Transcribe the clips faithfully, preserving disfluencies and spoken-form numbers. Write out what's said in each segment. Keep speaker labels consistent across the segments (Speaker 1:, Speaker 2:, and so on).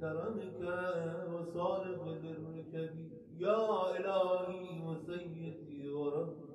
Speaker 1: كرمك وصالح برك بي يا إلهي وسيدي وربي.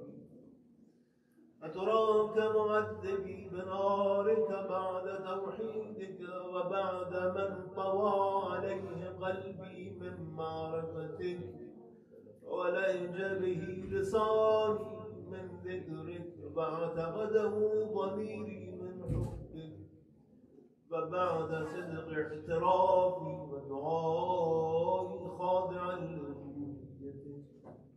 Speaker 1: أتراك معذبي بنارك بعد توحيدك وبعد من طوى عليه قلبي من معرفتك ولهج به لساني من ذكرك واعتقده ضميري من حبك. فبعد صدق اعترافي ودعائي خاضعا لربوبيتك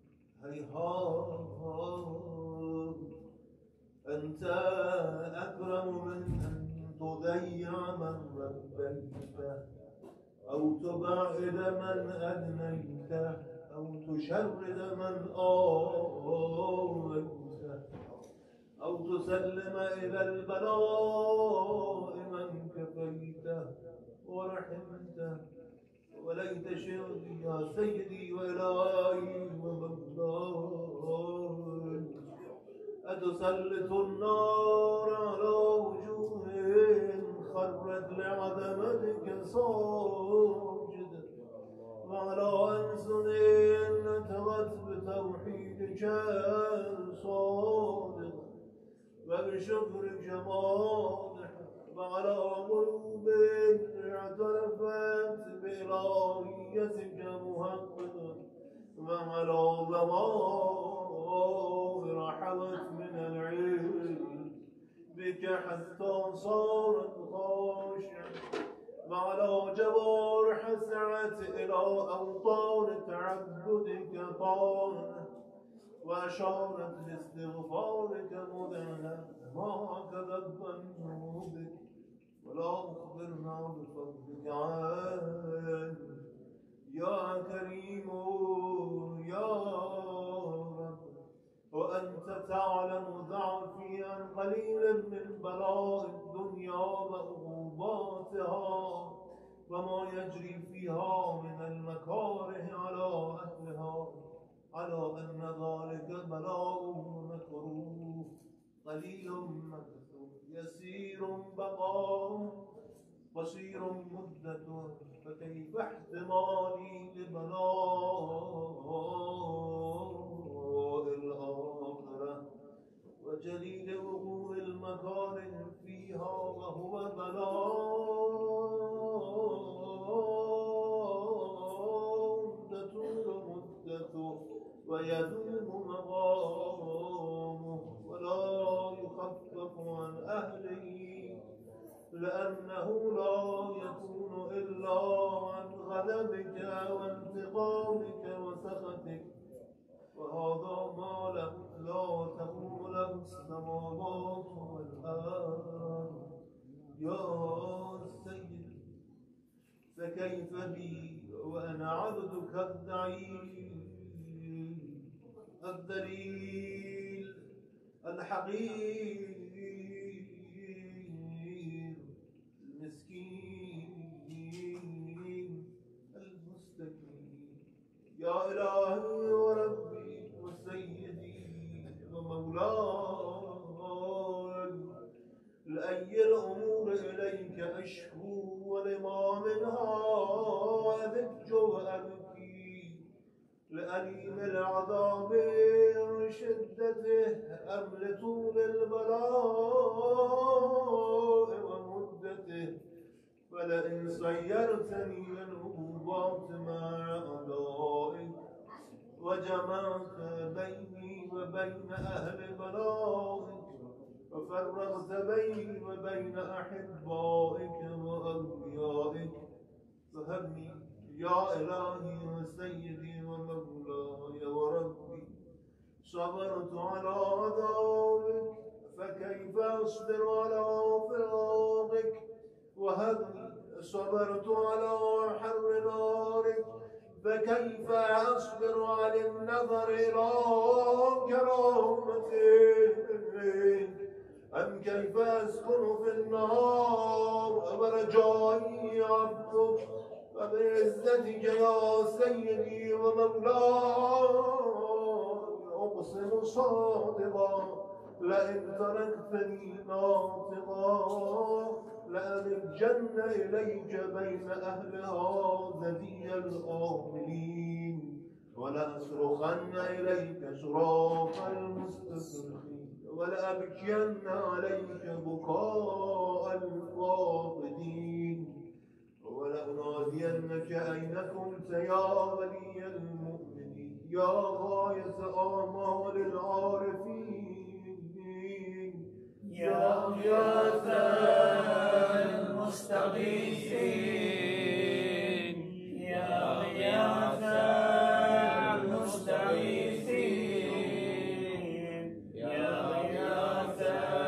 Speaker 1: هيهات أنت أكرم من أن تضيع من ربيته أو تبعد من أدنيته أو تشرد من آويته أو تسلم إلى البلاء من كفيته ورحمته. وليت شعري يا سيدي وإلهي ومولاي أتسلط النار على وجوههم خرت لعظمتك ساجدة وعلى ألسن نطقت بتوحيدك صادقة وبشكرك مادحة وعلى قلوب اعترفت بإلهيتك محققة وعلى ضمائر حوت من العلم بك حتى صارت خاشعة وعلى جوارح سعت إلى أوطان تعبدك طارئة وأشارت لاستغفارك مذعنة ما كذب ذنوبك ولا أخبرنا بفضلك عنه يا كريم يا رب. وأنت تعلم ضعفي عن قليل من بلاء الدنيا وعقوباتها وما يجري فيها من المكاره على أهلها على أن ذلك بلاء مكروه قليل مكثور يسير بقاء قصير مدته فكيف احتمالي لبلاء الآخرة وجليل وقوع المكاره فيها وهو بلاء تطول مدته ويدوم مقامه ولا يخفف عن أهله لأنه لا يكون إلا عن غضبك وانتقامك وسخطك وهذا ما لا تقوم له السماوات والأرض يا سيدي. فكيف بي وأنا عبدك الضعيف الذليل الحقير المسكين المستكين يا إلهي وربي وسيدي ومولاي لأي الأمور إليك أشكو ولما منها أذج وأبكي لأليم العذاب وشدته أم لطول البلاء ومدته. ولئن صيرتني العقوبات مع أعدائك وجمعت بيني وبين أهل بلائك وفرقت بيني وبين أحبائك وأوليائك فهبني يا إلهي وسيدي ومولاي وربي. صبرت على عذابك فكيف أصبر على فراقك وهبني. صبرت على حر نارك فكيف أصبر على النظر إلى كرامتك. أم كيف أسكن في النار ورجائي عبدك وبعزتك يا سيدي ومولاي أقسم صادقا لئن تركتني ناطقا لألج ولأبجن إليك بين أهلها ذدي الآملين ولأصرخن إليك صراخ المستصرخين ولأبكين عليك بكاء الفاقدين ولأنادينك أين كنت يا ولي المؤمنين يا غاية آمال العارفين
Speaker 2: يا غياث المستغيثين يا غياث المستغيثين يا غياث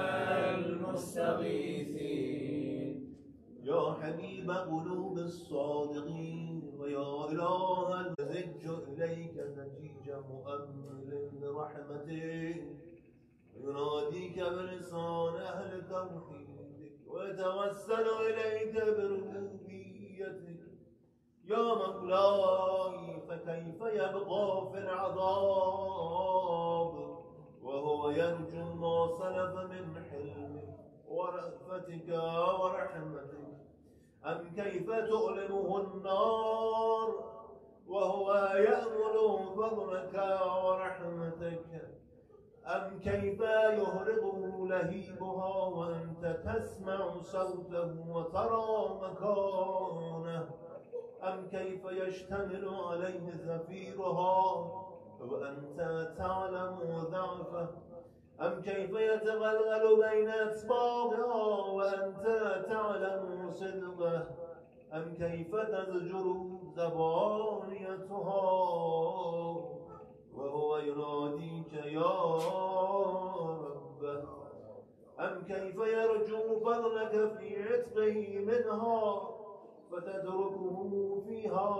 Speaker 2: المستغيثين
Speaker 1: يا حبيب قلوب الصادقين ويا إله الزج إليك زجيج مؤمل برحمتك يناديك بلسان أهل توحيدك ويتوسل إليك بربوبيتك يا مولاي فكيف يبقى في العذاب وهو يرجو ما سلف من حلمك ورأفتك ورحمتك أم كيف تؤلمه النار وهو يأمل فضلك ورحمتك أم كيف يهربه لهيبها وأنت تسمع صوته وترى مكانه أم كيف يشتمل عليه زفيرها وأنت تعلم ضعفه أم كيف يتغلغل بين أصبعها وأنت تعلم صدقه أم كيف تزجر زبانيتها وهو يناديك يا رب أم كيف يرجو فضلك في عتقه منها فتتركه فيها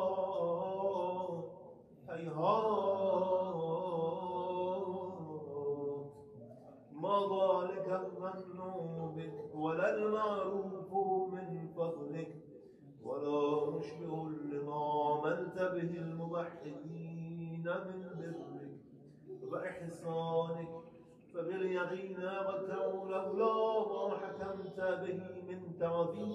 Speaker 1: هيهات ما ذلك الظن بك ولا المعروف من فضلك ولا مشبه لما عملت به الموحدين من برك وإحسانك فباليقين أغتوا لولا ما حكمت به من تعذيب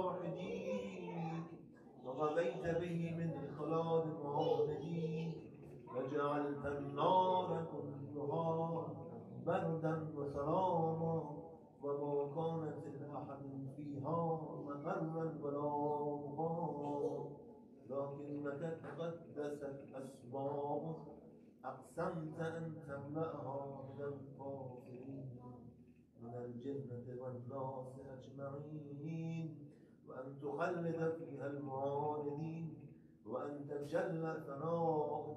Speaker 1: جاحدين وغذيت به من إخلاد معاندين وجعلت النار كلها بردا وسلاما وما كانت لأحد فيها مقرا ولا مقاما لكنك تقدست أسماؤك أقسمت أن تملأها من الكافرين من الجنة والناس أجمعين وأن تخلد فيها المعاندين وأن تجل ثناؤك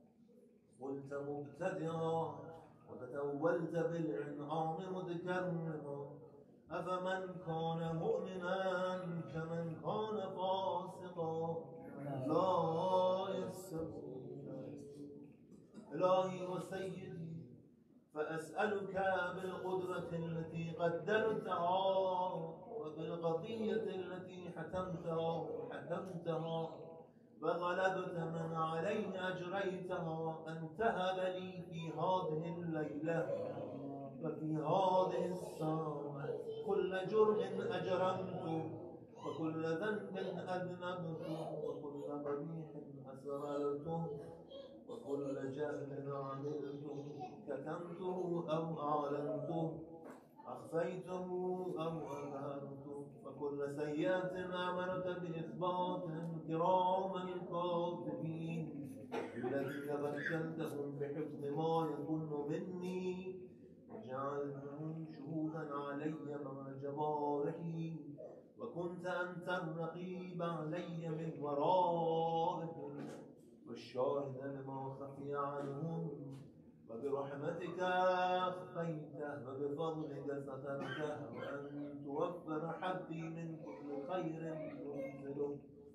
Speaker 1: قلت مبتدئا وتتولت بالإنعام متكرما أفمن كان مؤمنا كمن كان فاسقا لا يستوون إلهي وسيدي فأسألك بالقدرة التي قدرتها وبالقضية التي حكمتها حكمتها وغلبت من عليه أجريتها أن تهب لي في هذه الليلة وفي هذه الساعة كل جرم أجرمته وكل ذنب أذنبته وكل قبيح أسررته وكل جهل عملته كتمته أو أعلنته أخفيته أو أظهرته وكل سيئة أمرت بإثباتهم كراما الكاتبين الذين بدلتهم بحكم ما يكون مني وجعلتهم شهودا علي مع جوارحي وكنت أنت الرقيب علي من ورائهم والشاهد لما خفي عنهم وبرحمتك أخفيته وبفضلك سترته وأن توفر حدي من كل خير تنزله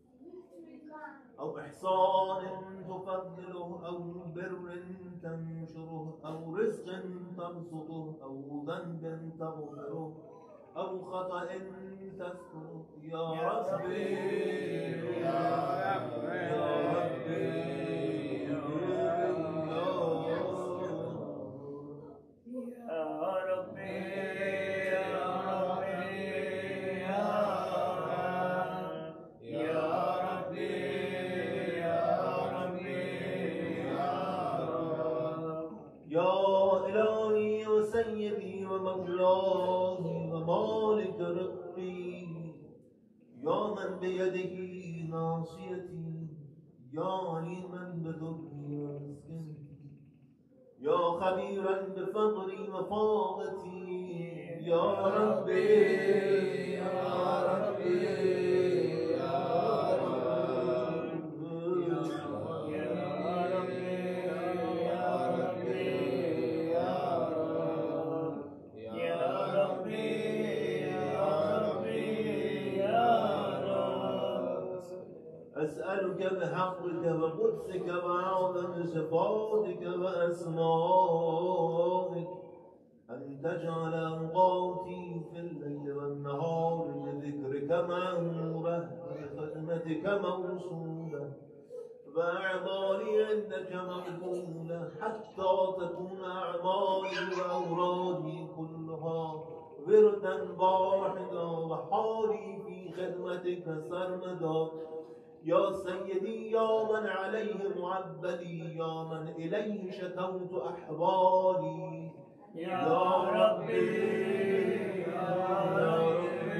Speaker 1: أو إحسان تفضله أو بر تنشره أو رزق تبسطه أو ذنب تغفره أو خطأ تستره يا ربي يا ربي يا ربي
Speaker 2: يا ربي يا ربي يا
Speaker 1: يا من بيده ناصيتي، يا عليما بذري ومسكنتي، يا خبيرا بفقري وفاقتي، يا ربي
Speaker 2: يا ربي يا
Speaker 1: أسألك بحقك وقدسك وأعظم صفاتك وأسمائك أن تجعل أوقاتي في الليل والنهار بذكرك معمورة وبخدمتك موصولة وأعمالي عندك مقبولة، حتى تكون أعمالي وأورادي كلها وردا واحدا وحالي في خدمتك سرمدا. يا سيدي يا من عليه معبدي، يا من إليه شكوت أحوالي،
Speaker 2: يا ربي يا ربي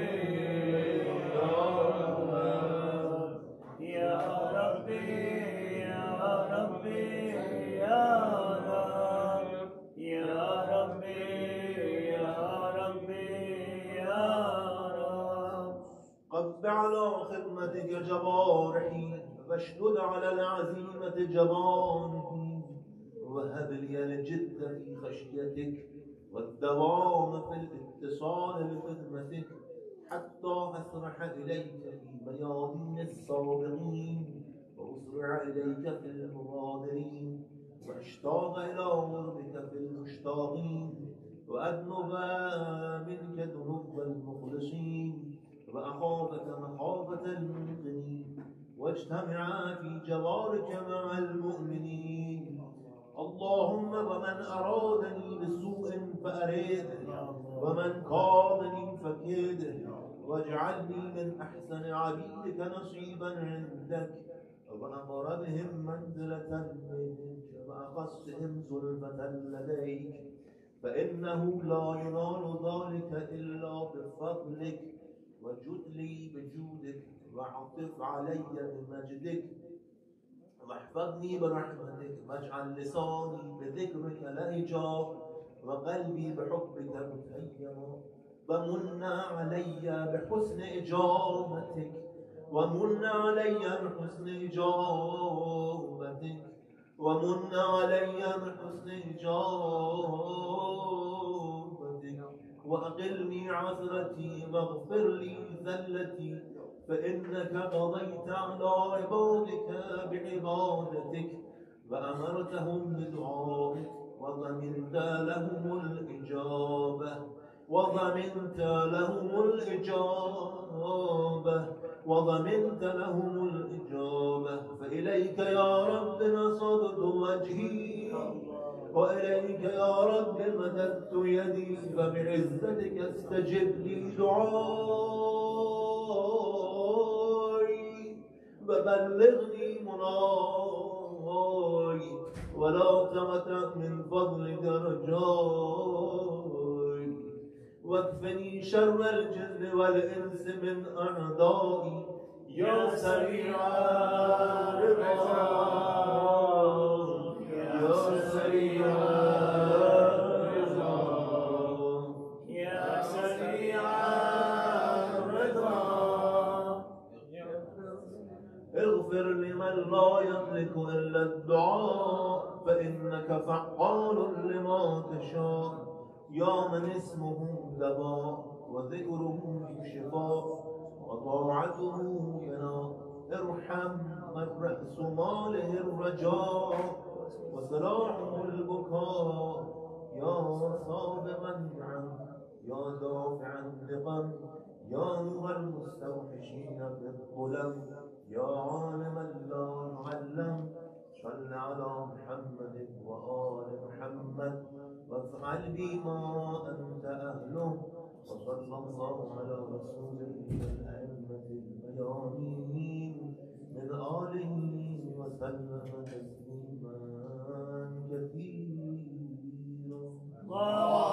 Speaker 2: يا ربي يا ربي يا رب يا ربي يا ربي يا رب.
Speaker 1: قد على خدمتك جوارحي واشدد على العزيمة جوانحي، وهب لي الجد في خشيتك والدوام في الاتصال بخدمتك، حتى أسرح إليك في ميادين السابقين وأسرع إليك في المبادرين، وأشتاق إلى قربك في المشتاقين، وأدنب منك ذنوب المخلصين، وأخافك مخافة الموقنين، واجتمعا في جوارك مع المؤمنين. اللهم ومن أرادني بسوء فأرده، ومن كادني فكيده، واجعلني من أحسن عبيدك نصيبا عندك، وأقربهم منزلة منك، وأخصهم زلفة لديك، فإنه لا ينال ذلك إلا بفضلك، وجد لي بجودك، وعطف علي بمجدك، واحفظني برحمتك، واجعل لساني بذكرك لهجا، وقلبي بحبك متيما، ومن علي بحسن إجابتك، ومن علي بحسن إجابتك، ومن علي بحسن إجابتك، وأقلني عثرتي واغفر لي ذلتي، فإنك قضيت على عبادك بعبادتك وأمرتهم بدعائك، وضمنت لهم الإجابة وضمنت لهم الإجابة وضمنت لهم الإجابة. فإليك يا رب نصبت وجهي، وإليك يا رب مددت يدي، فبعزتك استجب لي دعائي، وبلغني مناي، ولا تقطع من فضلك رجائي، واكفني شر الجن والإنس من أعدائي، يا سريع الرضا يا سريع الرضا
Speaker 2: يا سريع الرضا.
Speaker 1: اغفر لمن لا يملك إلا الدعاء، فإنك فعال لما تشاء، يا من اسمه دواء وذكره شفاء وطاعته بناء. ارحم من رأس ماله الرجاء وسلاحه البكاء، يا صابغا عنه، يا دافعا النقم، يا نور المستوحشين بالظلم، يا عالما لا يعلم. صل على محمد وآل محمد وافعل بما أنت أهله، وصلى الله على رسوله الأئمة الميامين من آله وسلم تسليما كثيرا.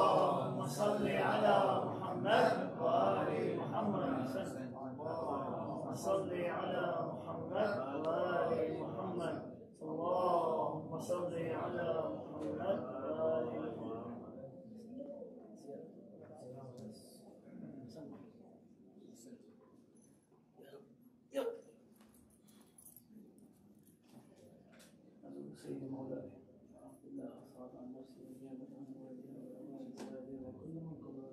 Speaker 2: اللهم صل على محمد وآل محمد وسلم. صل على محمد وآل محمد. اللهم صل على محمد وآل محمد. سيدي مولاي عبد الله صلى الله عليه وسلم وكل من قبل.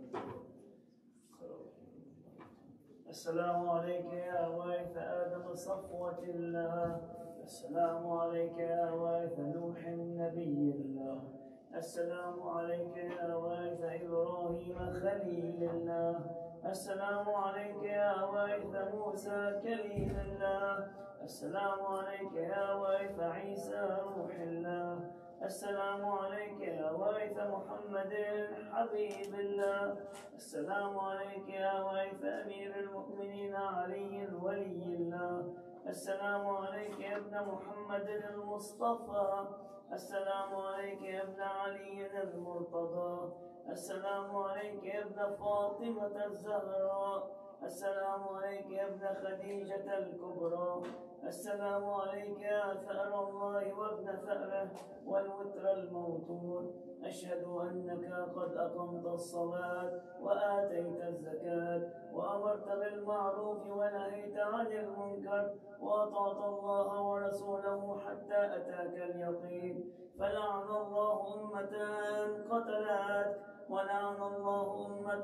Speaker 2: السلام عليك يا وارث آدم صفوة الله. السلام عليك يا وارث نوح نبي الله. السلام عليك يا وارث إبراهيم خليل الله. السلام عليك يا وارث موسى كليم الله. السلام عليك يا وارث عيسى روح الله. السلام عليك يا وارث محمد حبيب الله. السلام عليك يا وارث أمير المؤمنين علي ولي الله. السلام عليك يا ابن محمد المصطفى. السلام عليك يا ابن علي المرتضى. السلام عليك يا ابن فاطمة الزهراء. السلام عليك يا ابن خديجة الكبرى. السلام عليك يا ثأر الله وابن ثأره والوتر الموتور. أشهد أنك قد أقمت الصلاة وآتيت الزكاة وأمرت بالمعروف ونهيت عن المنكر وأطعت الله ورسوله حتى أتاك اليقين. فلعن الله أمة قتلت، ولعن الله أمة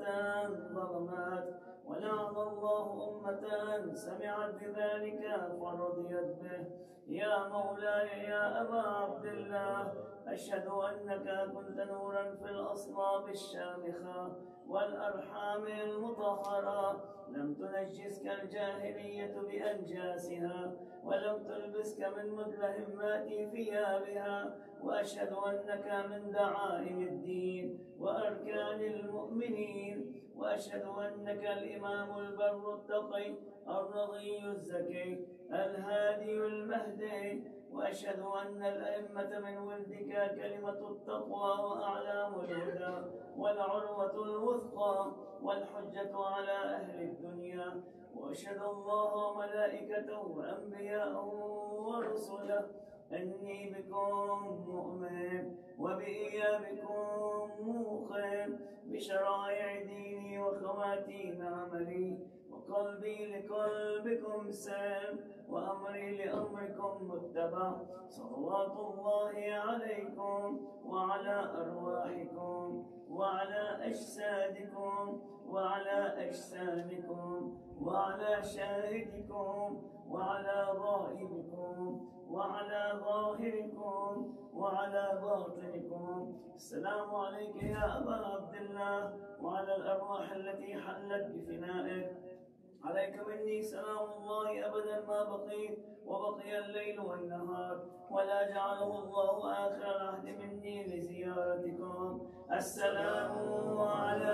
Speaker 2: ظلمت، ولعن الله أمة سمعت بذلك فرضيت به. يا مولاي يا أبا عبد الله، أشهد أنك كنت نورا في الأصلاب الشامخة والأرحام المطهرة، لم تنجسك الجاهلية بأنجاسها ولم تلبسك من مدلهمات ثيابها. وأشهد أنك من دعائم الدين وأركان المؤمنين. وأشهد أنك الإمام البر التقي الرضي الزكي الهادي المهدي. وأشهد أن الأئمة من ولدك كلمة التقوى وأعلام الهدى والعروة الوثقى والحجة على أهل الدنيا. وأشهد الله وملائكته وأنبياءه ورسله أني بكم مؤمن وبإيابكم موقن، بشرائع ديني وخواتيم عملي، وقلبي لقلبكم سلم، وأمري لأمركم متبع. صلوات الله عليكم وعلى أرواحكم وعلى أجسادكم وعلى أجسامكم وعلى شاهدكم وعلى غائبكم وعلى ظاهركم وعلى باطنكم. السلام عليك يا أبا عبد الله وعلى الأرواح التي حلت بفنائك. عليك مني سلام الله أبدا ما بقيت وبقي الليل والنهار، ولا جعله الله آخر العهد مني لزيارتكم. السلام على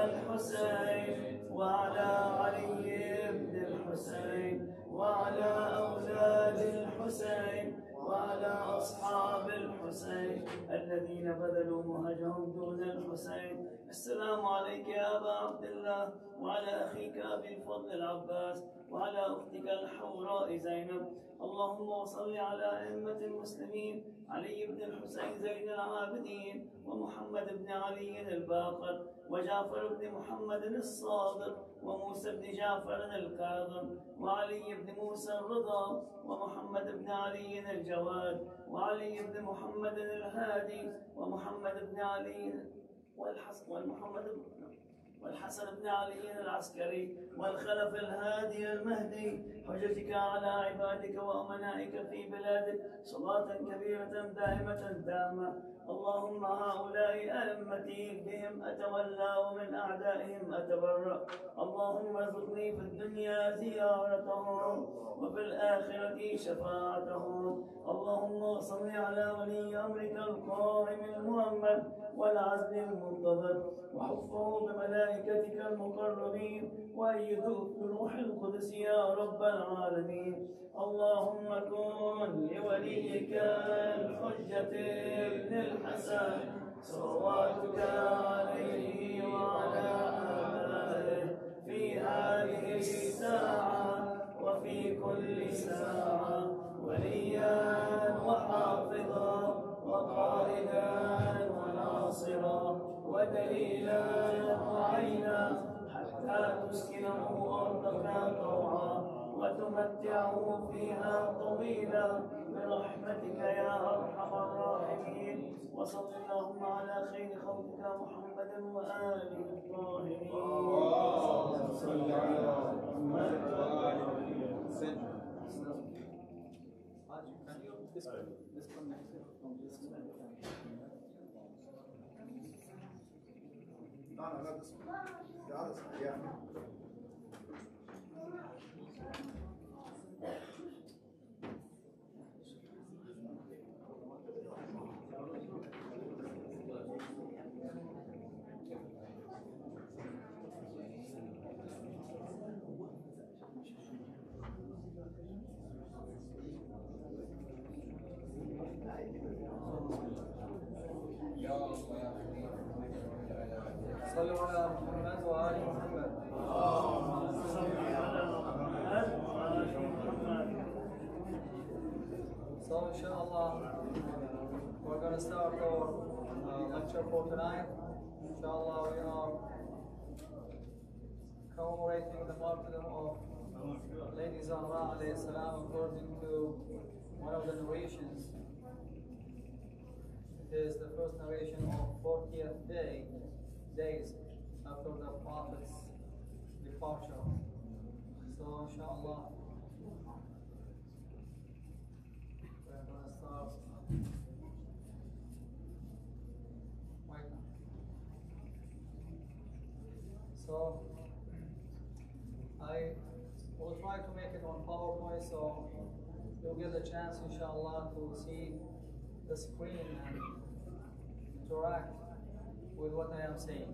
Speaker 2: الحسين وعلى علي بن الحسين وعلى أولاد الحسين وعلى أصحاب الحسين الذين بذلوا مهجهم دون الحسين. السلام عليك يا أبا عبد الله وعلى أخيك أبي الفضل العباس وعلى أختك الحوراء زينب. اللهم وصل على أئمة المسلمين علي بن الحسين زين العابدين ومحمد بن علي الباقر وجعفر بن محمد الصادق وموسى بن جعفر الكاظم وعلي بن موسى الرضا ومحمد بن علي الجواد وعلي بن محمد الهادي ومحمد بن علي والحسن والمحمد والحسن بن علي العسكري والخلف الهادي المهدي. حجتك على عبادك وأمنائك في بلادك صلاة كبيرة دائمة تامة. اللهم هؤلاء أئمتي بهم أتولى ومن أعدائهم أتبرأ. اللهم ارزقني في الدنيا زيارتهم وفي الآخرة شفاعتهم. اللهم صل على ولي أمرك القائم المؤمن والعزل المنتظر، وحفه بملائكتك المقربين وأيده بروح القدس يا رب العالمين. اللهم كن لوليك الحجة ابن الحسن صلواتك عليه وعلى آله في هذه الساعة وفي ربك طوعا وتمتعه فيها طويلا برحمتك يا أرحم الراحمين. وصل اللهم على خير خلقك محمد وآله الطاهرين. اللهم صل على محمد وآله وسلم.
Speaker 1: No, no, not this one. The other side, yeah.
Speaker 3: صلوا على محمد وآل محمد. So inshallah, we're going to start our uh, lecture for tonight. Inshallah, we are commemorating the martyrdom of Lady Zahra alayhi salam according to one of the narrations. It is the first narration of fortieth day, days after the Prophet's departure. So inshallah, we're going to start right now. So I will try to make it on PowerPoint so you'll get a chance inshallah to see the screen and interact with what I am saying.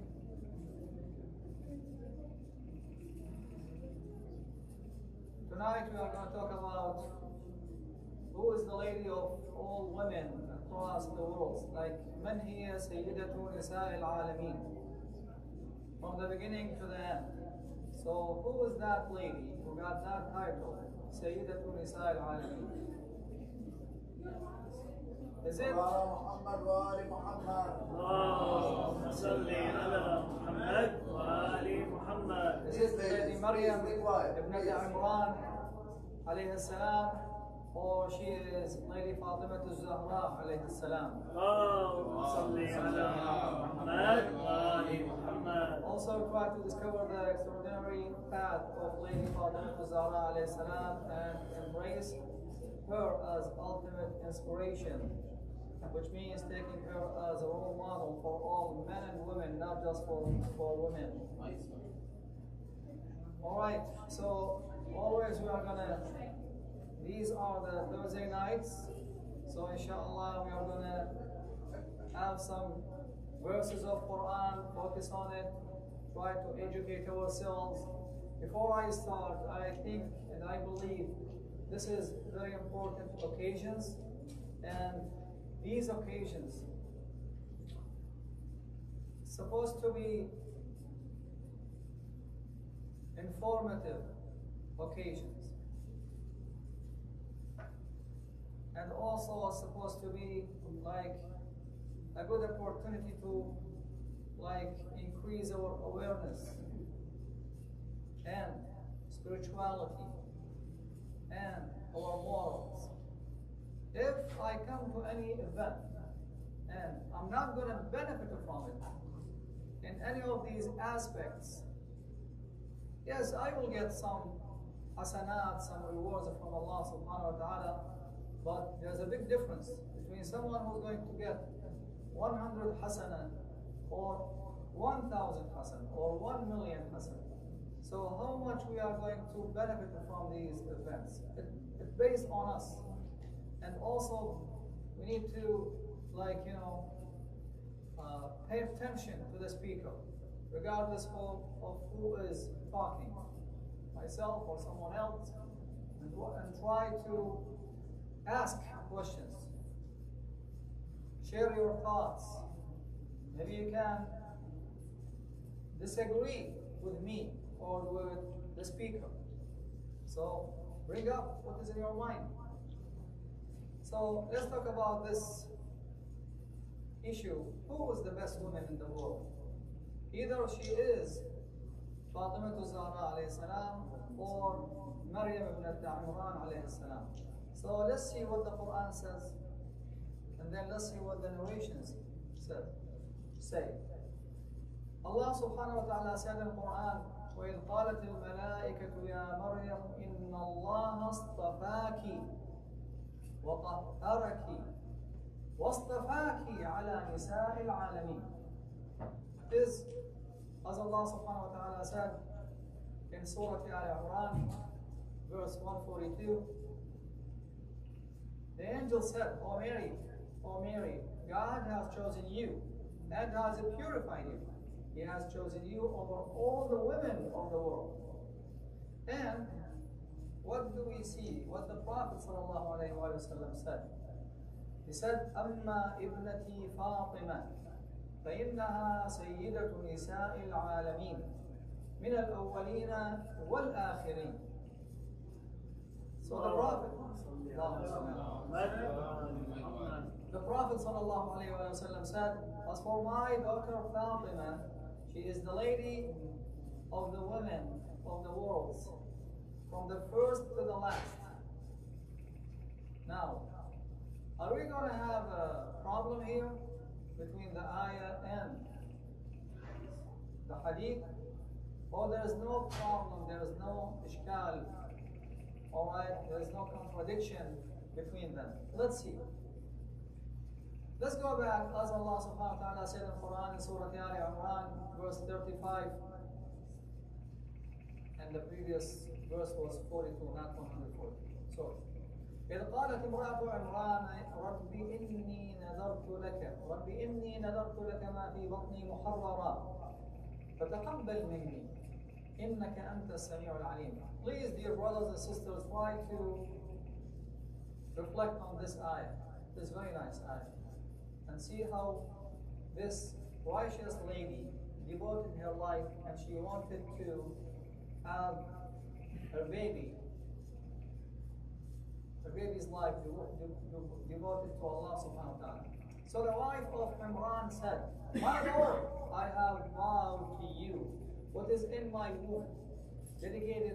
Speaker 3: Tonight we are going to talk about who is the lady of all women across the world. Like, من هي سيدة نساء العالمين? From the beginning to the end. So who is that lady who got that title, سيدة نساء العالمين? Is it
Speaker 1: محمد وآل محمد.
Speaker 2: اللهم صل على محمد وآل محمد.
Speaker 3: Is it Lady Maryam ibn Imran alayhi salam, or she is Lady Fatima al-Zahra alayhi salam?
Speaker 2: اللهم صل على محمد وآل محمد.
Speaker 3: Also try to discover the extraordinary path of Lady Fatima al-Zahra alayhi salam and embrace her as ultimate inspiration, which means taking her as a role model for all men and women, not just for, for women. Alright, so always we are gonna, these are the Thursday nights, so inshallah we are gonna have some verses of Quran, focus on it, try to educate ourselves. Before I start, I think and I believe this is very important occasions, and these occasions supposed to be informative occasions, and also supposed to be like a good opportunity to like increase our awareness and spirituality and our morals. If I come to any event and I'm not going to benefit from it in any of these aspects, yes, I will get some hasanat, some rewards from Allah subhanahu wa ta'ala, but there's a big difference between someone who's going to get one hundred hasanat or one thousand hasanat or one million hasanat. So how much we are going to benefit from these events? It, it's based on us. And also, we need to, like, you know, uh, pay attention to the speaker, regardless of, of who is talking, myself or someone else, and, and try to ask questions. Share your thoughts. Maybe you can disagree with me or with the speaker. So bring up what is in your mind. So let's talk about this issue. Who is the best woman in the world? Either she is Fatima Zahra alayhi salam or Maryam ibn Imran alayhi salam. So let's see what the Quran says, and then let's see what the narrations say. say. Allah subhanahu wa ta'ala said in the Quran, وَإِذْ قَالَتِ الْمَلَائِكَةُ يَا مَرْيَمْ إِنَّ اللَّهَ اصْطَفَاكِ وَطَهَّرَكِ وَاصْطَفَاكِ عَلَى نِسَاءِ الْعَالَمِينَ. This, as Allah subhanahu wa ta'ala said in Surah Al-Imran, verse one forty-two, the angel said, O Mary, O Mary, God has chosen you and has purified you. He has chosen you over all the women of the world. And what do we see? What the Prophet ﷺ said? He said, أما ابنتي فاطمة فإنها سيدة نساء العالمين من الأولين والآخرين. So the Prophet The Prophet ﷺ said, as for my daughter Fatima, she is the lady of the women of the worlds, from the first to the last. Now, are we going to have a problem here between the ayah and the hadith? Or there is no problem, there is no ishkal, alright, there is no contradiction between them. Let's see. Let's go back, as Allah subhanahu wa ta'ala said in the Quran in Surah Al-Imran, verse thirty-five. And the previous verse was forty-two, not one hundred forty. Sorry. إذ قالت امرأة عمران رب إني نذرت لك رب إني نذرت لك ما في بطني محررا فتقبل مني إنك أنت السميع العليم. Please, dear brothers and sisters, try to reflect on this ayah, this very nice ayah, and see how this righteous lady devoted her life and she wanted to have her baby, her baby's life devoted to Allah subhanahu wa ta'ala. So the wife of Imran said, My Lord, I have vowed to you what is in my womb, dedicated,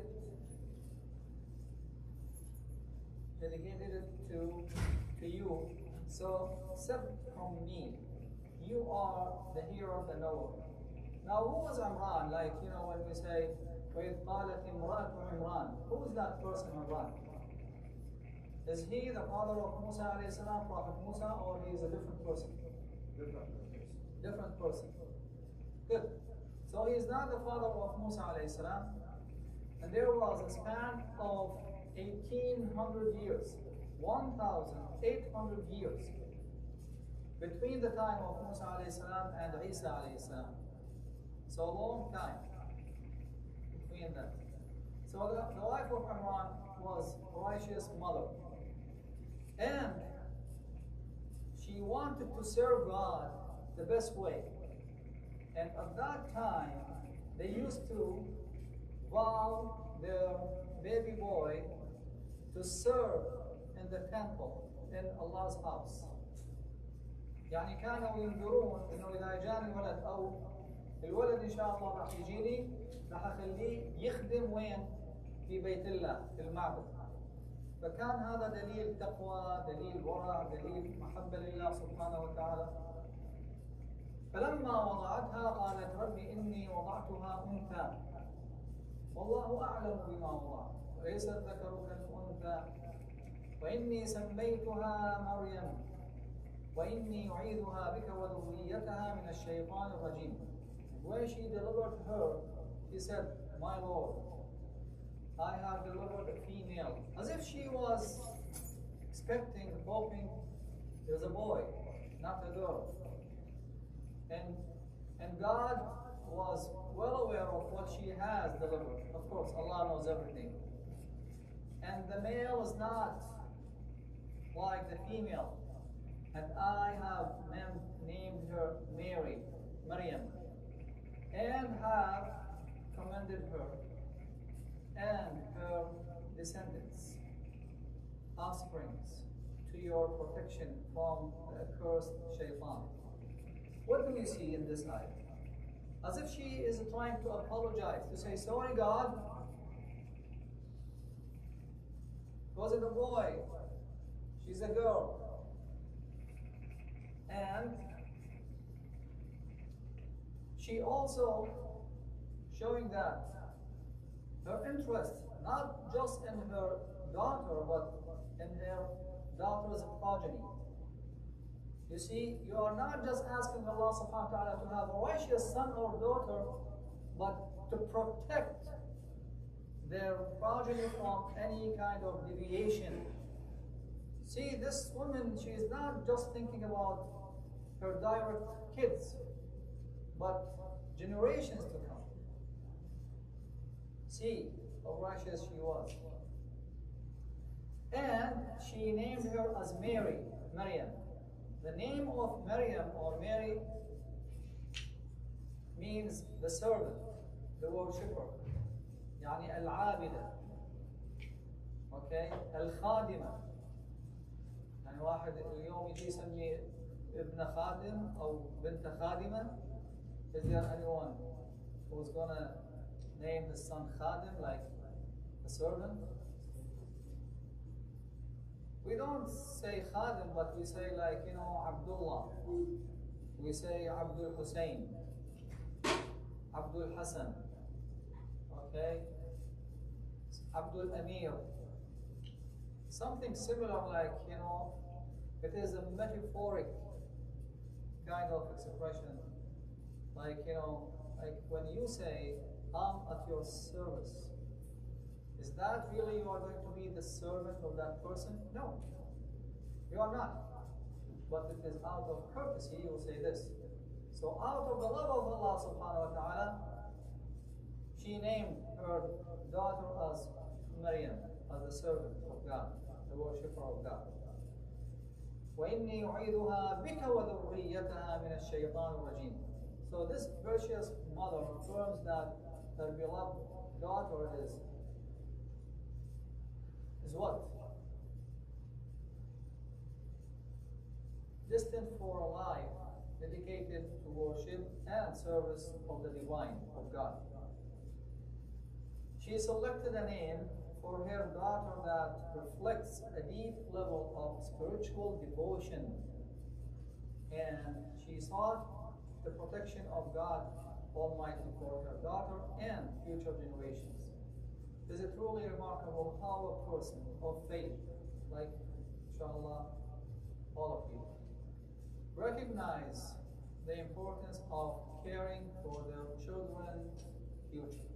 Speaker 3: dedicated it to, to you. So accept from me. You are the hero, the knower. Now, who was Imran? Like, you know, when we say, وَإِذْ قَالَتِ امْرَأَةُ عِمْرَانَ, who is that person, Imran? Is he the father of Musa alayhi salam, Prophet Musa, or he is a different person?
Speaker 1: Different person.
Speaker 3: Different person. Good. So he is not the father of Musa alayhi salam. And there was a span of eighteen hundred years, one thousand eight hundred years, between the time of Musa alayhi salam and Isa alayhi salam. So a long time between them. So the, the wife of Imran was a righteous mother. And she wanted to serve God the best way. And at that time, they used to vow their baby boy to serve in the temple in Allah's house. يعني كانوا ينظرون انه اذا جاني ولد او الولد ان شاء الله راح يجيني راح اخليه يخدم وين؟ في بيت الله في المعبد. فكان هذا دليل تقوى، دليل ورع، دليل محبة لله سبحانه وتعالى. فلما وضعتها قالت ربي إني وضعتها أنثى والله أعلم بما وضعت وليس الذكر كالأنثى وإني سميتها مريم وإني أعيذها بك وذريتها من الشيطان الرجيم. When she delivered her, she said, My Lord, I have delivered a female. As if she was expecting, hoping there's a boy, not a girl. And, and God was well aware of what she has delivered. Of course, Allah knows everything. And the male is not like the female. And I have named, named her Mary, Maryam, and have commended her and her descendants, offsprings, to your protection from the accursed shaitan. What do we see in this ayah? as if she is trying to apologize, to say, sorry God, wasn't a boy, she's a girl. And she also showing that her interest, not just in her daughter, but in her daughter's progeny. You see, you are not just asking Allah subhanahu wa ta'ala to have a righteous son or daughter, but to protect their progeny from any kind of deviation. See, this woman, she is not just thinking about her direct kids, but generations to come. See how righteous she was. And she named her as Mary, Maryam. The name of Maryam or Mary means the servant, the worshipper. يعني العابدة. Okay? الخادمة. يعني واحد اليوم يجي يسمي ابن خادم أو بنت خادمة. Is there anyone who's gonna name his son Khadim, like a servant? We don't say Khadim, but we say, like, you know, Abdullah. We say Abdul Hussein, Abdul Hassan, okay? Abdul Amir. Something similar, like, you know, it is a metaphoric kind of expression. Like, you know, like when you say, I'm at your service, is that really you are going to be the servant of that person? No, you are not. But it is out of courtesy you will say this. So out of the love of Allah subhanahu wa ta'ala, she named her daughter as Maryam, as the servant of God, the worshipper of God. وَإِنِّي أُعِيدُهَا بِكَ وَذُرِّيَّتَهَا مِنَ الشَّيْطَانِ الرَّجِيمِ. So this virtuous mother affirms that her beloved daughter is, is what? Destined for a life dedicated to worship and service of the divine, of God. She selected a name for her daughter that reflects a deep level of spiritual devotion, and she sought the protection of God Almighty for her daughter and future generations. Is it truly remarkable how a person of faith, like inshallah all of you, recognize the importance of caring for their children's future,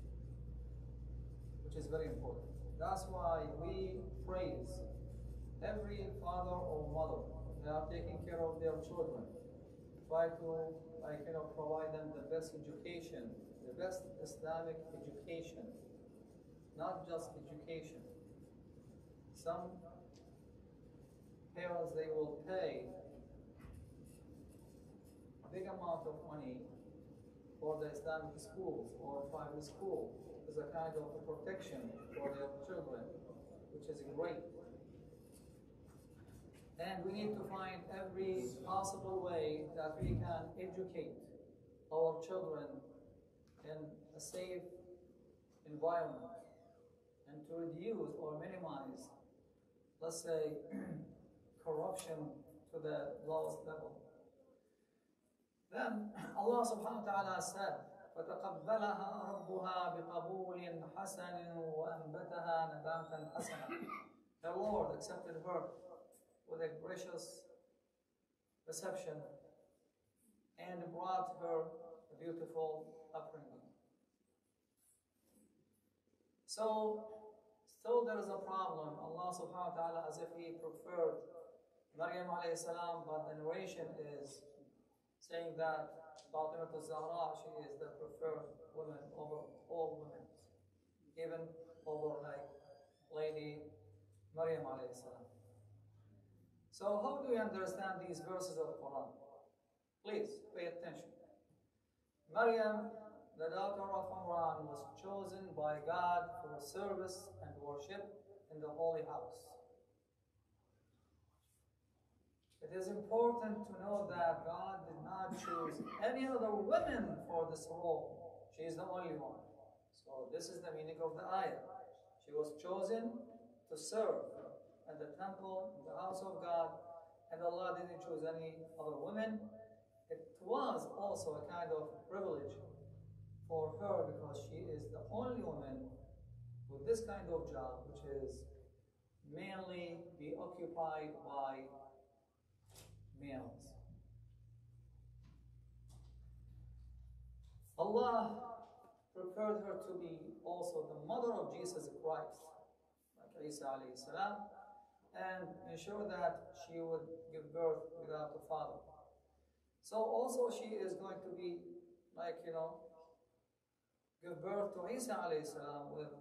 Speaker 3: which is very important. That's why we praise every father or mother that are taking care of their children. Try to, like, you know, provide them the best education, the best Islamic education, not just education. Some parents, they will pay a big amount of money for the Islamic schools or private school as a kind of a protection for their children, which is great. And we need to find every possible way that we can educate our children in a safe environment and to reduce or minimize, let's say, corruption to the lowest level. Then Allah subhanahu wa ta'ala said, فَتَقَبَّلَهَا رَبُّهَا بِقَبُولٍ حَسَنٍ وَأَنْبَتَهَا نَبَاتًا حَسَنًا. The Lord accepted her with a gracious reception and brought her a beautiful upbringing. So, still there is a problem. Allah subhanahu wa ta'ala, as if He preferred Maryam alayhi salam, but the narration is saying that Fatima al-Zahra, she is the preferred woman over all women, even over like Lady Maryam alayhi salam. So how do we understand these verses of the Quran? Please pay attention. Maryam, the daughter of Imran, was chosen by God for service and worship in the holy house. It is important to know that God did not choose any other women for this role. She is the only one. So this is the meaning of the ayah. She was chosen to serve at the temple, in the house of God, and Allah didn't choose any other women. It was also a kind of privilege for her because she is the only woman with this kind of job, which is mainly be occupied by males. Allah prepared her to be also the mother of Jesus Christ, like Isa alayhi salam, and ensure that she would give birth without a father. So also she is going to be like, you know, give birth to Isa alayhi salam with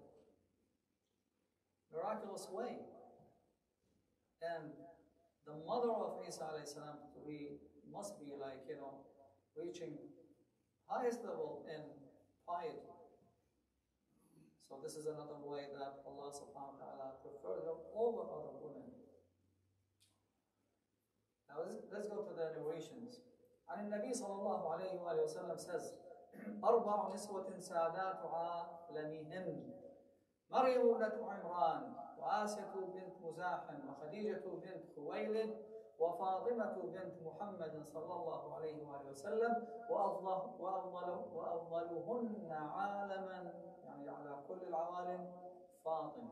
Speaker 3: miraculous way. And the mother of Isa alayhi salam to be must be like, you know, reaching highest level in piety. So this is another way that Allah subhanahu wa ta'ala preferred her over other women. Now let's, let's go to the narrations. And النبي صلى الله عليه وآله وسلم says, أربع نسوة سادات عالمهن مريم ابنة عمران وآسية بنت مزاحم وخديجة بنت خويلد وفاطمة بنت محمد صلى الله عليه وآله وسلم وأفضل وأفضل وأفضلهن عالما يعني على كل العوالم فاطمة.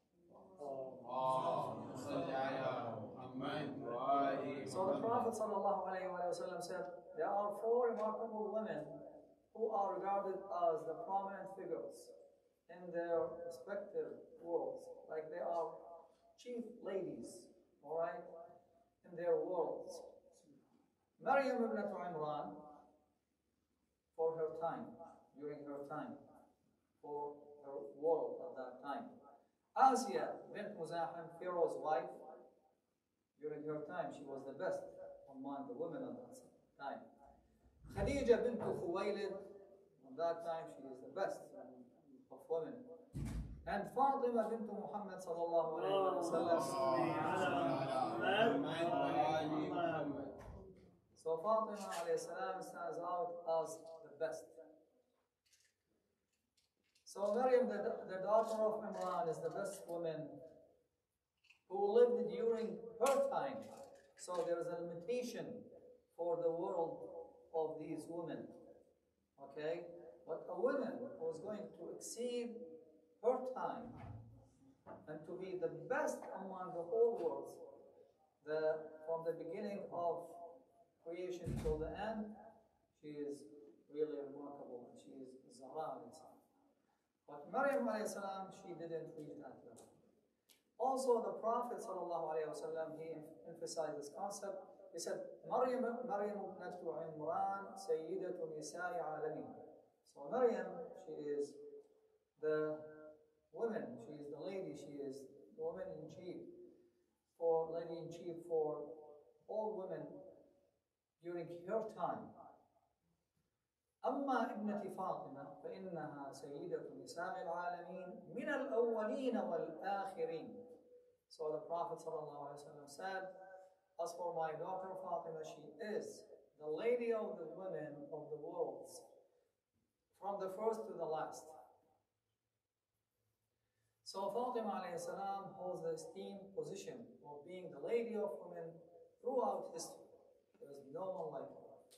Speaker 3: So the Prophet صلى الله عليه وآله وسلم said, there are four remarkable women who are regarded as the prominent figures in their respective worlds, like they are chief ladies, all right, in their worlds. Maryam ibn Imran, for her time, during her time, for her world at that time. Asiya bint Muzahim, Pharaoh's wife, during her time, she was the best among the women at that time. Khadija bint Khuwaylid, at that time, she is the best of women. And Fatima bint Muhammad sallallahu alayhi wa sallam. So Fatima alayhi salam stands out as the best. So Maryam, the, the daughter of Imran, is the best woman who lived during her time. So there is a limitation for the world of these women. Okay? But a woman who is going to exceed her time and to be the best among the whole world, the, from the beginning of creation till the end, she is really remarkable. She is Zahra alayhi salam. But Maryam alayhi salam, she didn't reach that level. Also, the Prophet sallallahu alayhi wa sallam, he emphasized this concept. He said, Maryam, Maryam ibnatu Imran, sayyidatu nisa'i alamin. So Maryam, she is the woman, she is the lady, she is the woman in chief, for lady in chief for all women during her time. أما ابنة فاطمة فإنها سيدة نساء العالمين من الأولين والآخرين. So the Prophet ﷺ said, as for my daughter Fatima, she is the lady of the women of the worlds, from the first to the last. So Fatima alayhi salam holds the esteemed position of being the lady of women throughout history. There is no one like her.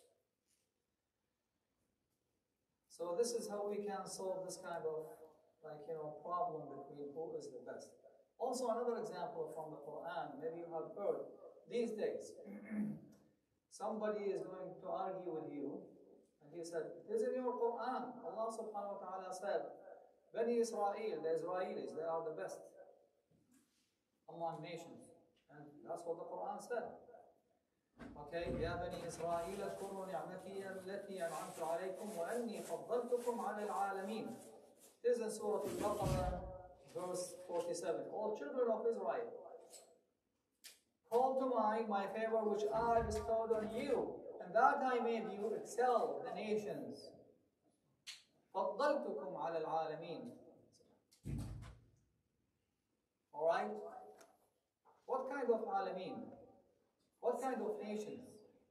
Speaker 3: So this is how we can solve this kind of, like, you know, problem between who is the best. Also, another example from the Quran, maybe you have heard, these days, somebody is going to argue with you, and he said, it is in your Quran. Allah subhanahu wa ta'ala said, Bani Israel, the Israelis, they are the best among nations. And that's what the Quran said. Okay, يا بني إسرائيل اذكروا نعمتي التي أنعمت عليكم وأني فضلتكم على العالمين. This is in Surah Al-Baqarah, verse forty-seven. All children of Israel, call to mind my favor which I bestowed on you, and that I made you excel the nations. فضلتكم على العالمين. All right. What kind of alamin? What kind of nations?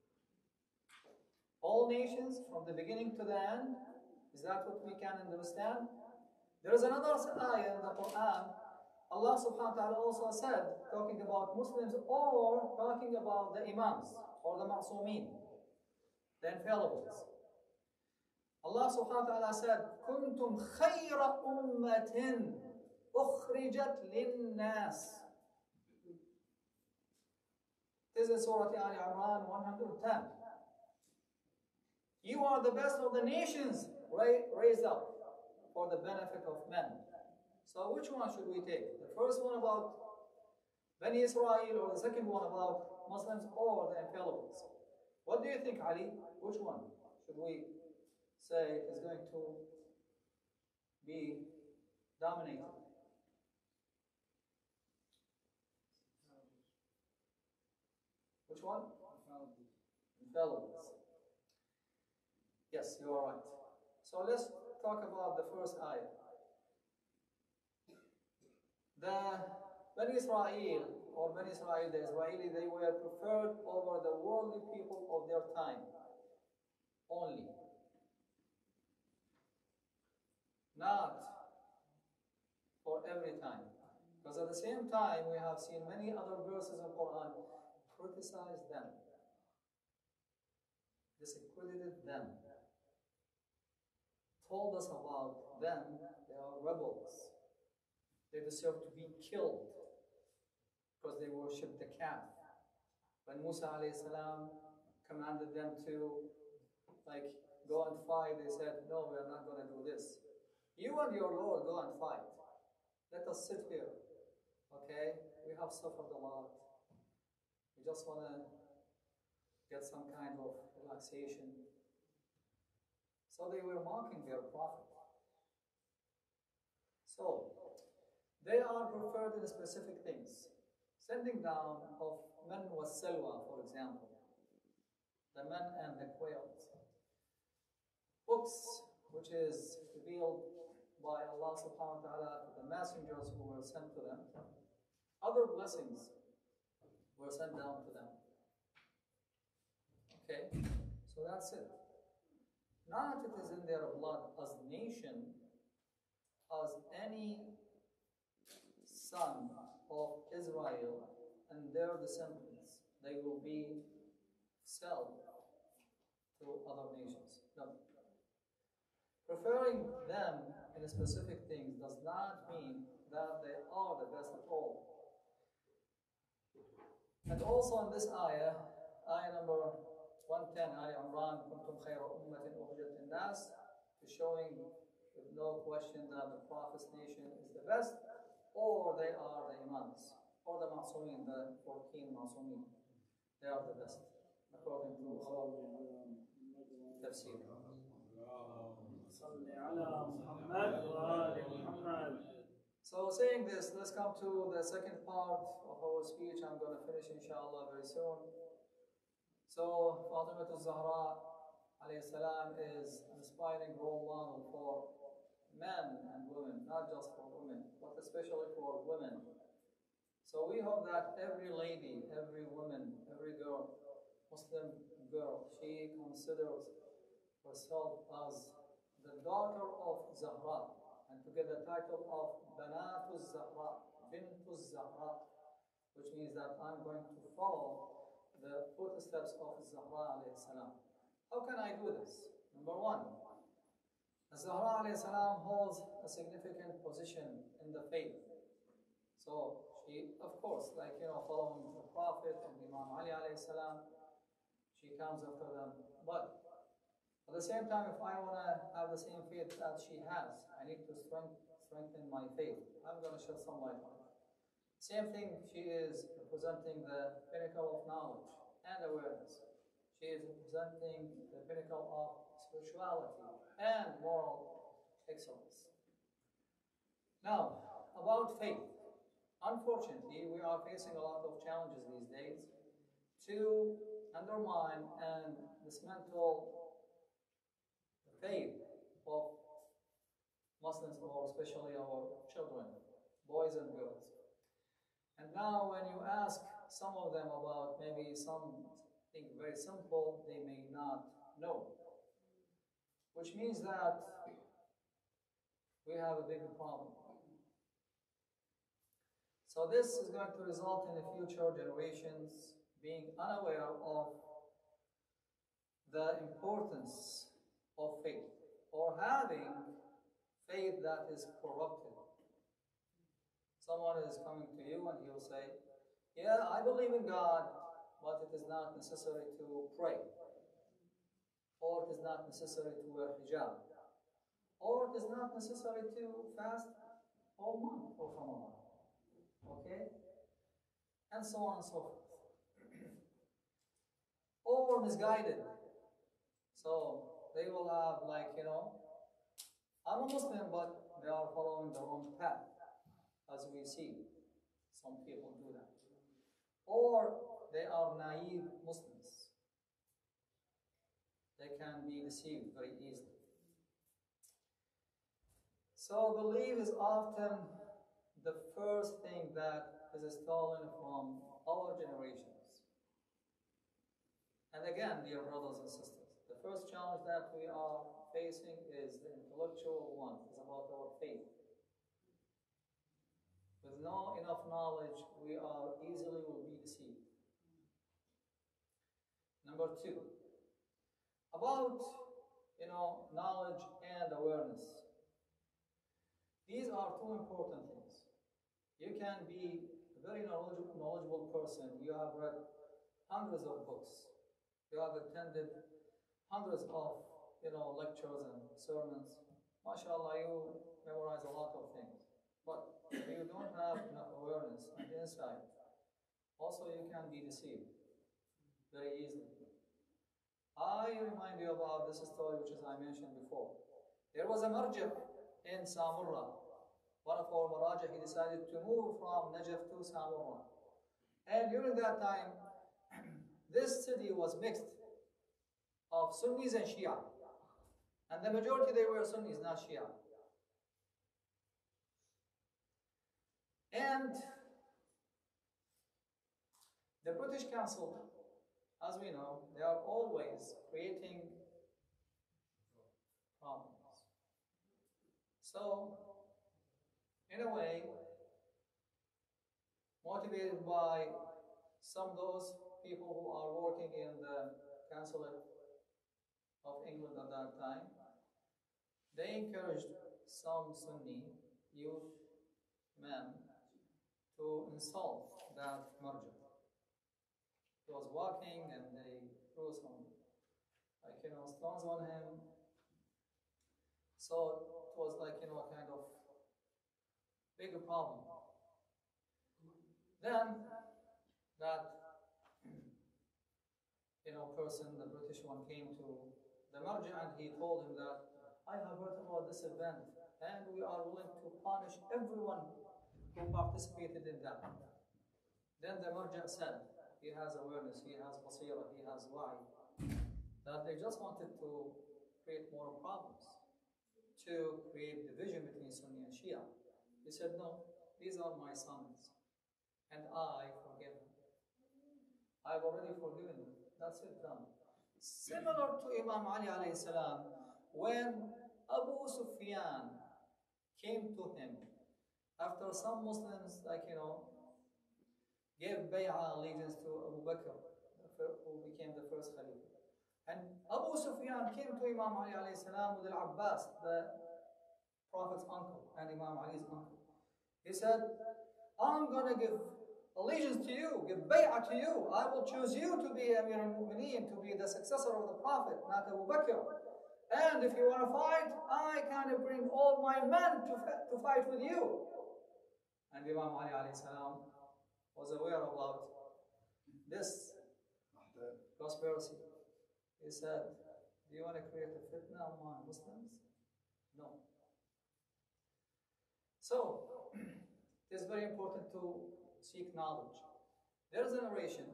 Speaker 3: All nations from the beginning to the end? Is that what we can understand? There is another ayah in the Quran. Allah subhanahu wa ta'ala also said, talking about Muslims or talking about the Imams or the Ma'sumin, the infallibles. Allah subhanahu wa ta'ala said, كنتم خير أمة أخرجت للناس. This is Surah Al Imran one hundred ten. You are the best of the nations raised up for the benefit of men. So which one should we take? The first one about Bani Israel, or the second one about Muslims or the infallibles? What do you think, Ali? Which one should we say is going to be dominated? Which one? Infallibles. Yes, you are right. So let's talk about the first ayah. The Bani Israel, or Bani Israel, the Israeli, they were preferred over the worldly people of their time only. Not for every time. Because at the same time, we have seen many other verses in Quran criticize them, discredited them, told us about them, they are rebels. They deserve to be killed because they worshipped the calf. When Musa alayhi salam commanded them to like go and fight, they said, no, we are not going to do this. You and your Lord go and fight. Let us sit here. Okay? We have suffered a lot. We just want to get some kind of relaxation. So they were mocking their prophet. So, they are preferred in specific things. Sending down of man was salwa, for example. The men and the quails. Books, which is revealed by Allah subhanahu wa ta'ala to the messengers who were sent to them. Other blessings were sent down to them. Okay, so that's it. Not it is in their blood as nation, as any son of Israel and their descendants, they will be sold to other nations. No. Preferring them in specific things does not mean that they are the best of all. And also in this ayah, ayah number one ten, Ali Imran, kuntum khayra ummatin ukhrijat lin-nas, is showing with no question that the Prophet's nation is the best, or they are the Imams, or the Ma'sumin, the fourteen Ma'sumin. They are the best, according to tafsir. So saying this, let's come to the second part of our speech. I'm going to finish inshallah very soon. So Fatima al-Zahra alayhi salam is an inspiring role model for men and women, not just for women, but especially for women. So we hope that every lady, every woman, every girl, Muslim girl, she considers herself as the daughter of Zahra, and to get the title of Banatu Zahra, Bintu Zahra, which means that I'm going to follow the footsteps of Zahra alayhi salam. How can I do this? Number one, Zahra alayhi salam holds a significant position in the faith. So she, of course, like, you know, following the Prophet and Imam Ali alayhi salam, she comes after them. But at the same time, if I want to have the same faith that she has, I need to strength, strengthen my faith. I'm going to shed some light on it. Same thing, she is representing the pinnacle of knowledge and awareness. She is representing the pinnacle of spirituality and moral excellence. Now, about faith. Unfortunately, we are facing a lot of challenges these days to undermine and dismantle the faith of Muslims, or especially our children, boys and girls. And now when you ask some of them about maybe something very simple they may not know. Which means that we have a big problem. So this is going to result in the future generations being unaware of the importance of faith, or having faith that is corrupted. Someone is coming to you and he'll say, yeah, I believe in God, but it is not necessary to pray, or it is not necessary to wear hijab, or it is not necessary to fast all month or from a month. Okay? And so on and so forth. Or misguided. So they will have, like, you know, I'm a Muslim, but they are following the wrong path, as we see. Some people do that. Or they are naive Muslims. They can be deceived very easily. So belief is often the first thing that is stolen from our generations. And again, dear brothers and sisters, the first challenge that we are facing is the intellectual one, is about our faith. With no enough knowledge, we are easily will be deceived. Number two, about, you know, knowledge and awareness. These are two important things. You can be a very knowledgeable, knowledgeable person. You have read hundreds of books. You have attended hundreds of, you know, lectures and sermons. MashaAllah, you memorize a lot of things. But if you don't have enough awareness and insight, also you can be deceived very easily. I remind you about this story which as I mentioned before. There was a marja in Samurra. One of our marajah, he decided to move from Najaf to Samurra. And during that time, this city was mixed of Sunnis and Shia. And the majority, they were Sunnis, not Shia. And the British Council, as we know, they are always creating problems. So, in a way, motivated by some of those people who are working in the Consulate of England at that time, they encouraged some Sunni youth men to insult that marja. He was walking and they threw some, like, you know, stones on him. So it was like, you know, a kind of bigger problem. Then that, you know, person, the British one, came to the marja and he told him that I have heard about this event and we are willing to punish everyone who participated in that. Then the marja said, he has awareness, he has basira, he has wa'i, that they just wanted to create more problems, to create division between Sunni and Shia. He said, no, these are my sons, and I forgive them. I've already forgiven them. That's it, done. Similar to Imam Ali alayhi salam, when Abu Sufyan came to him, after some Muslims, like, you know, gave bay'ah allegiance to Abu Bakr, who became the first Khalifa. And Abu Sufyan came to Imam Ali alayhi salam with Al-Abbas, the Prophet's uncle, and Imam Ali's uncle. He said, I'm going to give allegiance to you, give bay'ah to you. I will choose you to be Amir al-Mu'mineen, to be the successor of the Prophet, not Abu Bakr. And if you want to fight, I can bring all my men to, to fight with you. And Imam Ali alayhi salam was aware about this conspiracy. He said, do you want to create a fitna among Muslims? No. So, it is very important to seek knowledge. There is a narration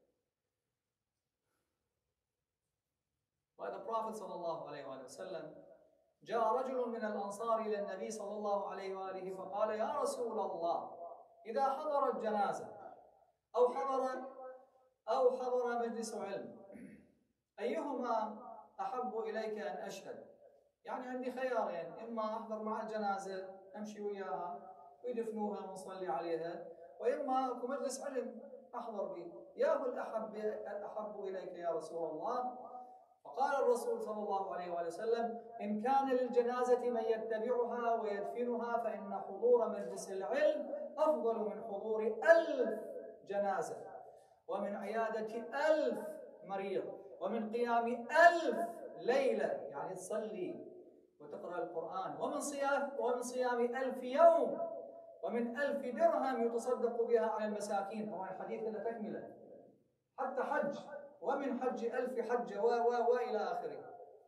Speaker 3: by the Prophet sallallahu alayhi wa sallam, جاء رجل من الأنصار إلى النبي صلى الله عليه وآله فقال يا رسول الله إذا حضرت جنازة أو حضر أو حضر مجلس علم، أيهما أحب إليك أن أشهد؟ يعني عندي خيارين، إما أحضر مع الجنازة أمشي وياها ويدفنوها ونصلي عليها، وإما أكو مجلس علم أحضر به، ياه الأحب الأحب إليك يا رسول الله؟ فقال الرسول صلى الله عليه وآله وسلم: إن كان للجنازة من يتبعها ويدفنها فإن حضور مجلس العلم أفضل من حضور ألف جنازة، ومن عيادة ألف مريض، ومن قيام ألف ليلة، يعني تصلي وتقرأ القرآن، ومن صيام ومن صيام ألف يوم، ومن ألف درهم يتصدق بها على المساكين. طبعا الحديث لا تكمله، حتى حج، ومن حج ألف حجة و و وإلى آخره.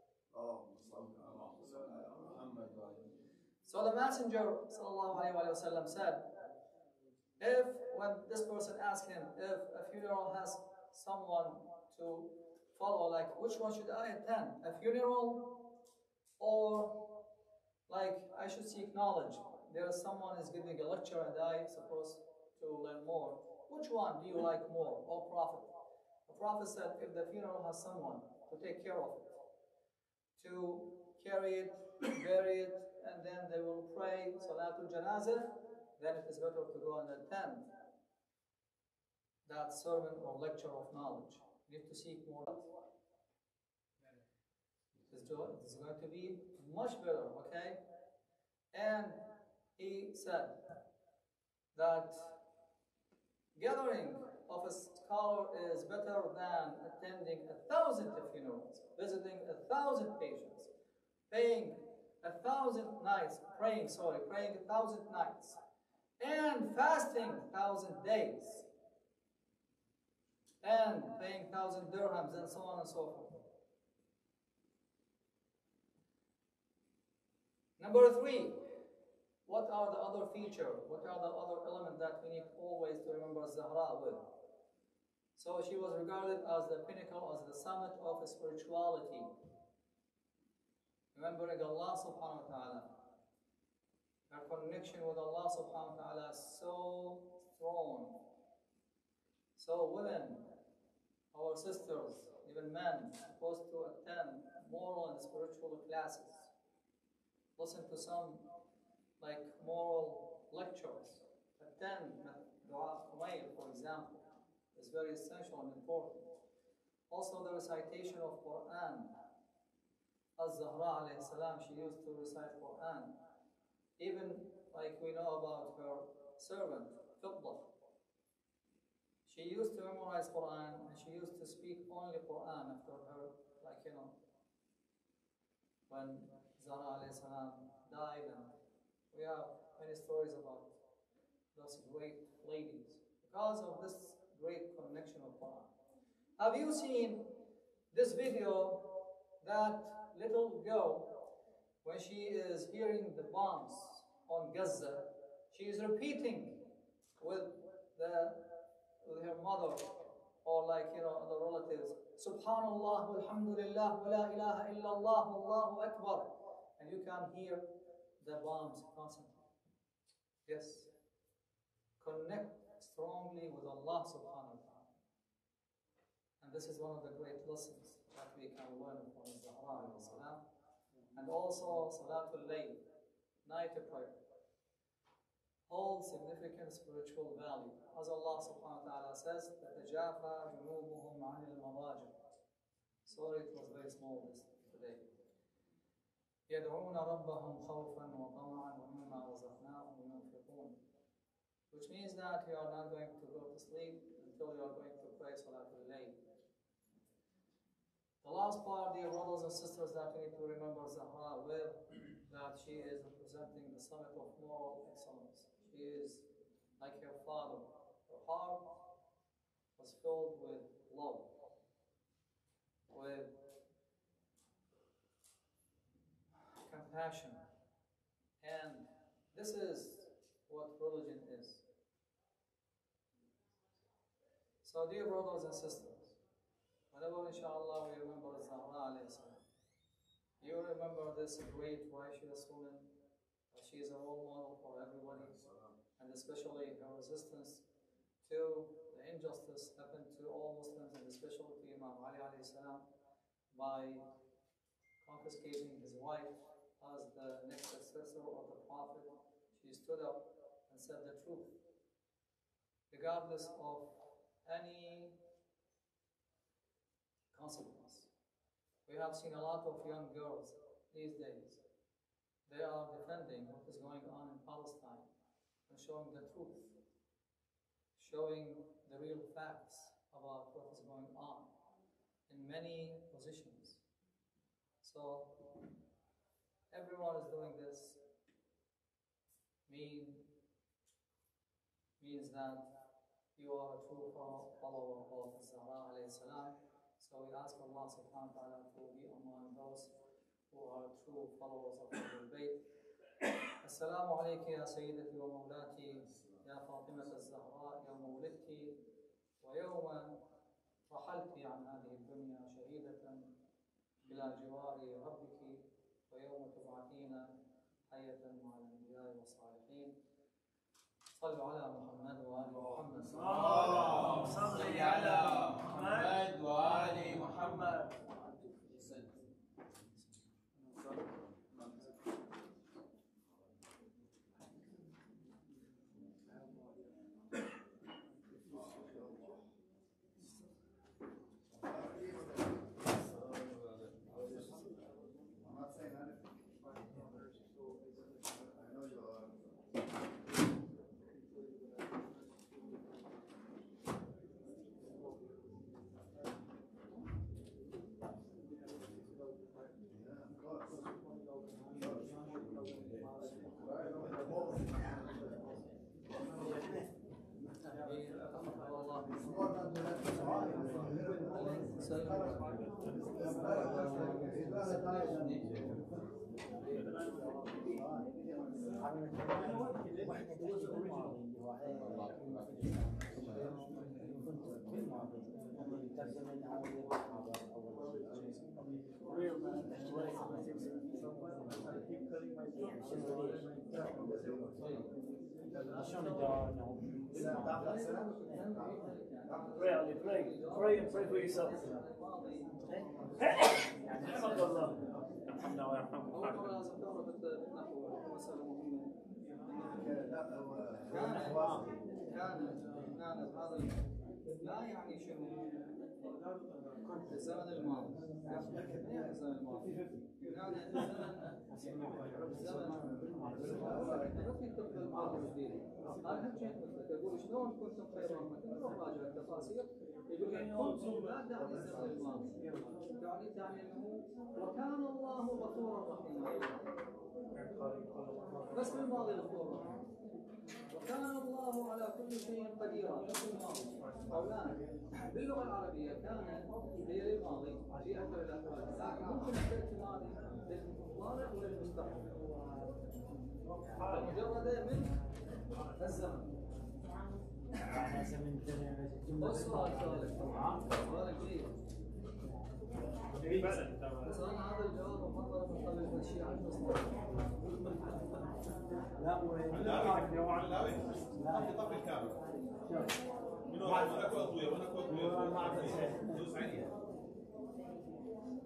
Speaker 3: So the Messenger sallallahu alaihi wasallam said, if when this person asked him if a funeral has someone to follow, like which one should I attend, a funeral or like I should seek knowledge? There is someone is giving a lecture and I supposed to learn more. Which one do you like more, O Prophet? The Prophet said, if the funeral has someone to take care of it, to carry it, bury it, and then they will pray Salatul Janazah, then it is better to go and attend that sermon or lecture of knowledge. You need to seek more. It is going to be much better, okay? And he said that gathering of a scholar is better than attending a thousand funerals, visiting a thousand patients, paying a thousand nights, praying, sorry, praying a thousand nights, and fasting a thousand days, and paying thousand dirhams, and so on and so forth. Number three, what are the other features? What are the other elements that we need always to remember Zahra with? So she was regarded as the pinnacle, as the summit of spirituality. Remembering Allah subhanahu wa ta'ala. Her connection with Allah subhanahu wa ta'ala is so strong. So women, our sisters, even men, supposed to attend moral and spiritual classes. Listen to some like moral lectures. Attend Dua Umayr, for example, is very essential and important. Also the recitation of Quran. As-Zahra alayhi salam, she used to recite Quran. Even like we know about her servant, Fidda. She used to memorize Quran and she used to speak only Quran after her, like you know, when Zahra alayhi salam died, and we have many stories about those great ladies because of this great connection of Quran. Have you seen this video? That little girl, when she is hearing the bombs on Gaza, she is repeating with the with her mother or like you know other relatives, Subhanallah walhamdulillah wa la ilaha illallah wallahu akbar, and you can hear the bombs constantly. Yes, connect strongly with Allah subhanahu wa ta'ala, and this is one of the great lessons that we can learn from Zahra alayhi salam. And also Salatul Layl, night prayer, holds significant spiritual value. As Allah subhanahu wa ta'ala says, تَتَجَافَى جُنُوبُهُمْ عَنِ الْمَضَاجِعِ. Sorry, it was very small this today. يَدْعُونَ رَبَّهُمْ خَوْفًا وَطَمَعًا وَمِمَّا رَزَقْنَاهُمْ يُنْفِقُونَ. Which means that you are not going to go to sleep until you are going to pray Salatul Layl. The last part, dear brothers and sisters, that we need to remember Zahra with, that she is representing the summit of moral excellence. She is like her father. Her heart was filled with love, with compassion. And this is what religion is. So, dear brothers and sisters, whenever, inshallah, we remember Zahra alayhi salam, you remember this great righteous woman. She is a role model for everybody, and especially her resistance to the injustice happened to all Muslims, and especially to Imam Ali alayhi salam, by confiscating his wife as the next successor of the Prophet. She stood up and said the truth, regardless of any consequence. We have seen a lot of young girls these days. They are defending what is going on in Palestine and showing the truth, showing the real facts about what is going on in many positions. So everyone is doing this mean, means that you are a true follower of Prophet Zahra alayhi salam. So we ask Allah subhanahu wa ta'ala to be among those who are true followers of Ahlul Bayt. Assalamu alayki ya sayyidati wa mawlati ya Fatimata az-Zahra yawma wulidti wa yawma rahalti an hadhihi ad-dunya shahidatan ila jiwari rabbiki wa yawma tub'athina hayatan ma'a al-anbiya'i was-salihin. صلوا على محمد وآل محمد.
Speaker 2: اللهم صل على محمد وآل محمد. Really, pray, pray and pray for yourself. حمد الله. الحمد لله ويرحمه.
Speaker 3: كان كان هذا لا يعني شنو في الزمن الماضي، في الزمن الماضي كان الزمن ما في طب الماضي الجديد. انا جيت اقول شلون كنتم خير امه، نروح راجع التفاسير يقول لك كنتم لا تعني الزمن الماضي، يعني تعني انه وكان الله غفورا رحيما، بس في الماضي غفور رحيم. وكان الله على كل شيء قديرا، في الماضي قولان باللغه العربيه كان هي الماضي في اكثر الاحوال، لكن ممكن تاتي ماضي للمضارع وللمستقبل مجرد من الزمن. السؤال الثالث سؤال جيد. بس انا هذا الجواب مره مرتبط بالشيعه المسلمين.
Speaker 4: لا لا لا طفي طفي الكاميرا. من هنا اكو اضويه، هنا اكو اضويه. دوس عليها.